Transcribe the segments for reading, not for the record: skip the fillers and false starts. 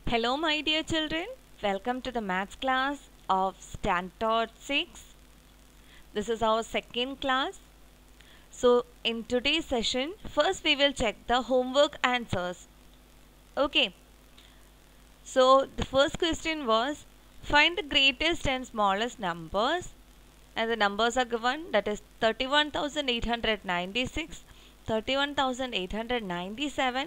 Hello, my dear children. Welcome to the maths class of Standard 6. This is our second class. So, in today's session, first we will check the homework answers. Okay. So, the first question was find the greatest and smallest numbers. And the numbers are given, that is 31,896, 31,897,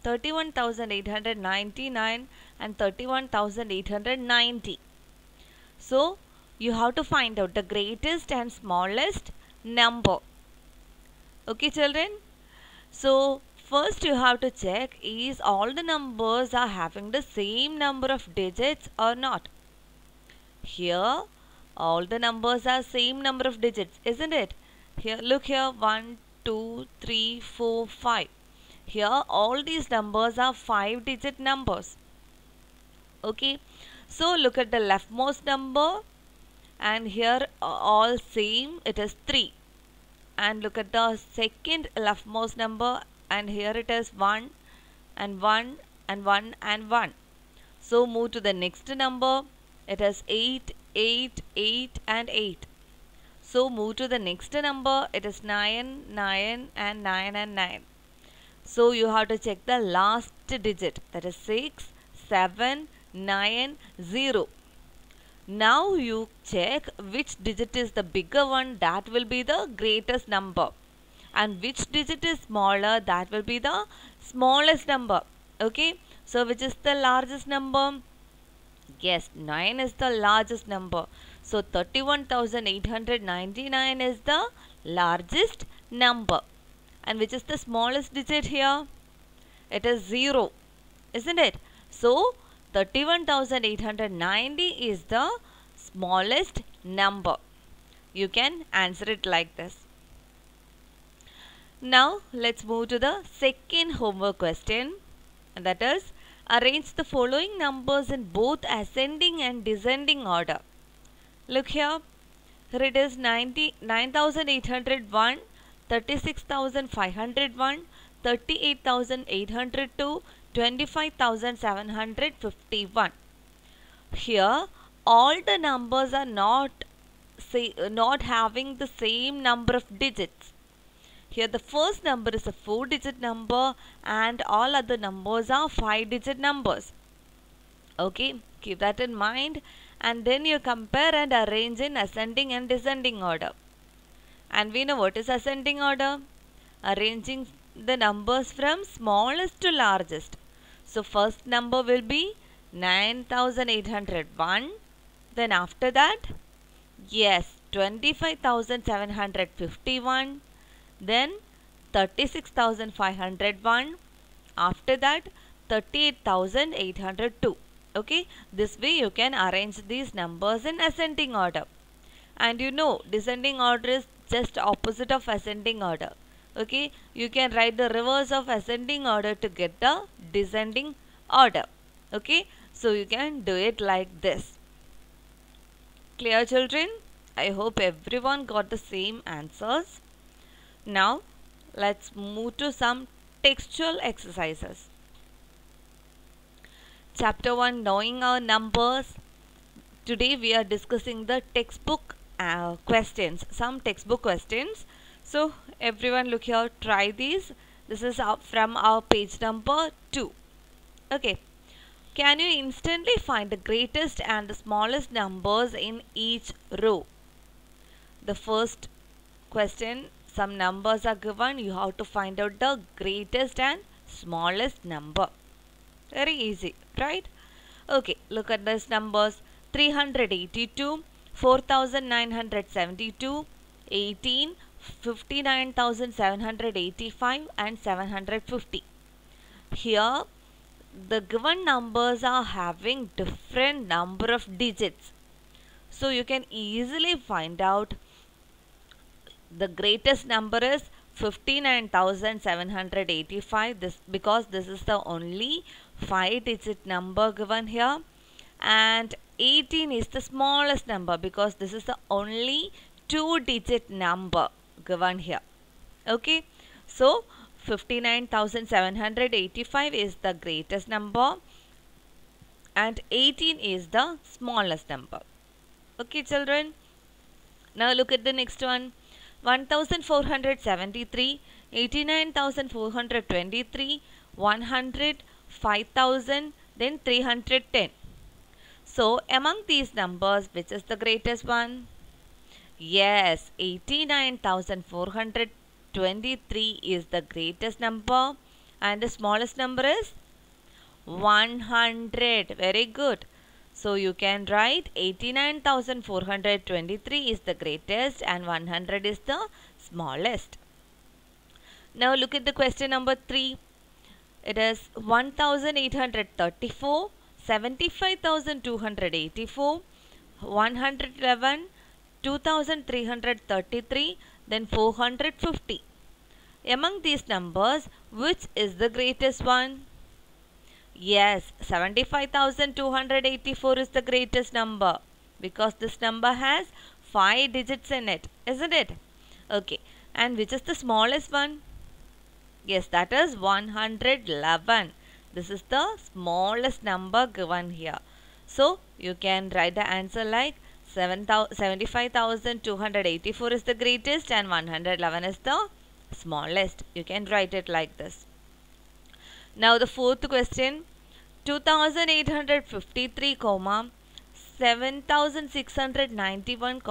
31,899 and 31,890. So you have to find out the greatest and smallest number. Okay children. So first you have to check is all the numbers are having the same number of digits or not. Here all the numbers are same number of digits, isn't it? Here, look here, 1, 2, 3, 4, 5. Here all these numbers are 5-digit numbers. Okay, so look at the leftmost number, and here all same, it is 3. And look at the second leftmost number, and here it is 1 and 1 and 1 and 1. So move to the next number, it is 8, 8, 8 and 8. So move to the next number, it is 9, 9 and 9 and 9. So you have to check the last digit, that is 6, 7, 9, 0. Now you check which digit is the bigger one, that will be the greatest number. And which digit is smaller, that will be the smallest number. Okay, so which is the largest number? Yes, 9 is the largest number. So 31,899 is the largest number. And which is the smallest digit here? It is 0, isn't it? So 31,890 is the smallest number. You can answer it like this. Now let's move to the second homework question, and that is arrange the following numbers in both ascending and descending order. Look here. Here it is 9,801, 36,501, 38,802, 25,751. Here all the numbers are not having the same number of digits. Here the first number is a 4-digit number and all other numbers are 5-digit numbers. Okay, keep that in mind, and then you compare and arrange in ascending and descending order. And we know what is ascending order? Arranging the numbers from smallest to largest. So first number will be 9,801. Then after that, yes, 25,751. Then 36,501. After that, 38,802. Okay, this way you can arrange these numbers in ascending order. And you know, descending order is just opposite of ascending order. Okay, you can write the reverse of ascending order to get the descending order. Okay, so you can do it like this. Clear children? I hope everyone got the same answers. Now let's move to some textual exercises. Chapter 1, knowing our numbers. Today we are discussing the textbook questions, some textbook questions. So everyone look here, try these. This is from our page number 2. Okay, can you instantly find the greatest and the smallest numbers in each row? The first question, some numbers are given, you have to find out the greatest and smallest number. Very easy, right? Okay, look at these numbers. 382, 4,972, 18, 59,785 and 750. Here the given numbers are having different number of digits. So you can easily find out the greatest number is 59,785, this because this is the only 5-digit number given here, and 18 is the smallest number because this is the only 2-digit number given here. Okay, so 59,785 is the greatest number, and 18 is the smallest number. Okay, children. Now look at the next one. 1473, 89,423, 100, 5,000, then 310. So among these numbers, which is the greatest one? Yes, 89,423 is the greatest number, and the smallest number is 100. Very good. So you can write 89,423 is the greatest and 100 is the smallest. Now look at the question number 3. It is 1,834, 75,284, 111, 2,333, then 450. Among these numbers, which is the greatest one? Yes, 75,284 is the greatest number because this number has 5 digits in it, isn't it? Okay, and which is the smallest one? Yes, that is 111. This is the smallest number given here. So, you can write the answer like 75,284 is the greatest and 111 is the smallest. You can write it like this. Now the fourth question, 2,853, 7,691,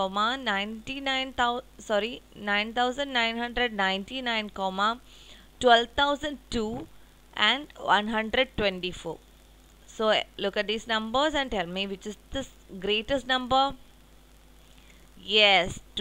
9,999, 12,002 and 124. So look at these numbers and tell me which is the greatest number. Yes,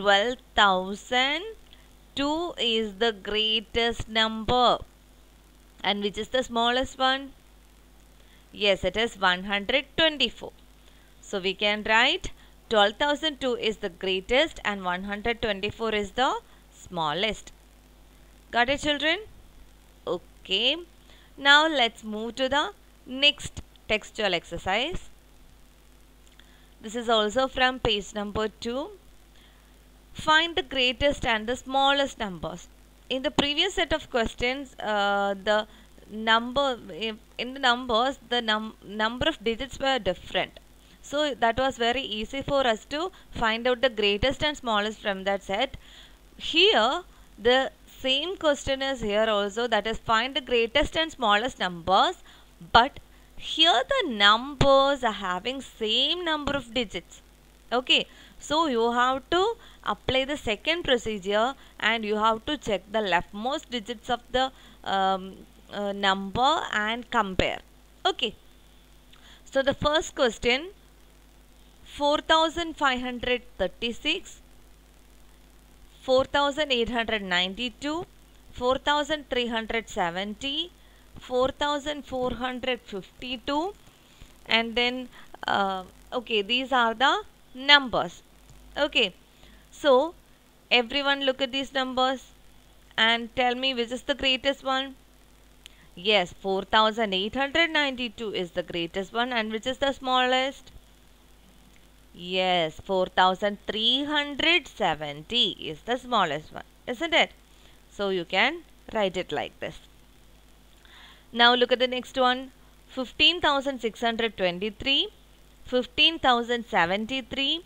12,002 is the greatest number. And which is the smallest one? Yes, it is 124. So we can write 12,002 is the greatest and 124 is the smallest. Got it, children? Okay. Now let's move to the next textual exercise. This is also from page number 2. Find the greatest and the smallest numbers. In the previous set of questions, the number in the numbers, the number of digits were different. So that was very easy for us to find out the greatest and smallest from that set. Here, the same question is here also, that is find the greatest and smallest numbers, but here the numbers are having same number of digits. Okay, so you have to apply the second procedure and you have to check the leftmost digits of the number and compare. Okay, so the first question, 4,536, 4,892, 4,370, 4,452, and then okay, these are the numbers. Okay, so everyone look at these numbers and tell me which is the greatest one. Yes, 4,892 is the greatest one, and which is the smallest? Yes, 4,370 is the smallest one, isn't it? So you can write it like this. Now look at the next one, 15,623, 15,073,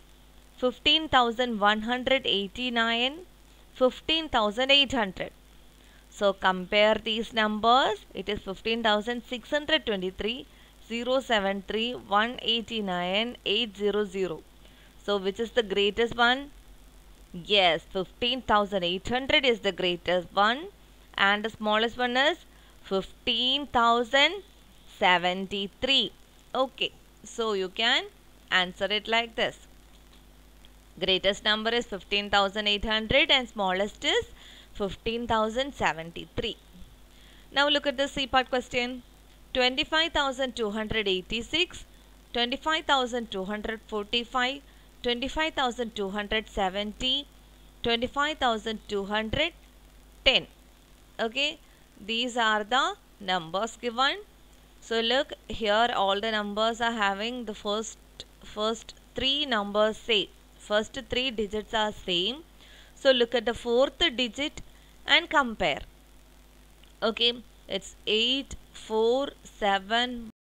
15,189, 15,800. So compare these numbers. It is 15,623, 073, 189, 800. So which is the greatest one? Yes, 15,800 is the greatest one, and the smallest one is 15,073. Okay, so you can answer it like this. Greatest number is 15,800 and smallest is 15,073. Now look at the C part question. 25,286, 25,245, 25,270, 25,210. Okay, these are the numbers given. So look here, all the numbers are having the first three numbers same. First three digits are same. So look at the fourth digit and compare. Okay, it's 8, 4, 7,